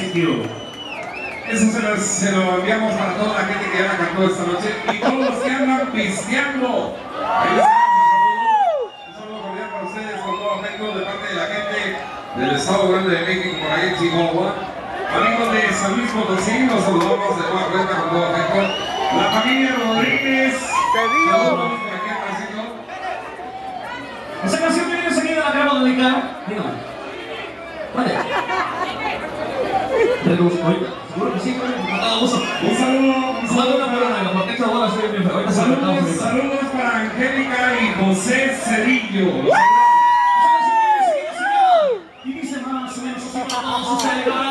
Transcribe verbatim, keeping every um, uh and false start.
sitio. Eso se lo, se lo enviamos para toda la gente que ya la cantó esta noche y todos los que andan pisteando. Ahí les damos un saludo cordial para ustedes con todo afecto de parte de la gente del Estado Grande de México, por ahí en Chihuahua. Amigos de San Luis Potosí, los saludamos de nueva cuenta con todo afecto. La familia Rodríguez, saludos por aquí al pasito. Esa canción que viene seguida la acabo de dedicar. Dígame. Vale. Seguro que sí, con todo gusto. Un saludo, un Saludos saludo para porque esta bola soy bien feo. Saludos, saludos para Angélica y José Cedillo. Y dice más o menos así, vamos a celebrar.